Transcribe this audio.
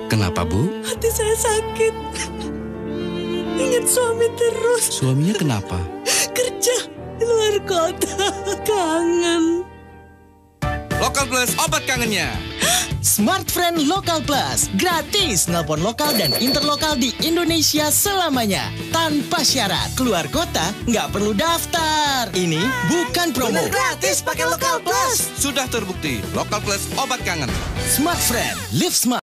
Kenapa, Bu? Hati saya sakit. Ingat suami terus. Suaminya kenapa? Kerja di luar kota. Kangen. Lokal Plus, obat kangennya. Smart Friend Lokal Plus. Gratis nelpon lokal dan interlokal di Indonesia selamanya. Tanpa syarat. Keluar kota, nggak perlu daftar. Ini bukan promo. Gratis pakai Lokal Plus. Sudah terbukti, Lokal Plus, obat kangen. Smart Friend, live smart.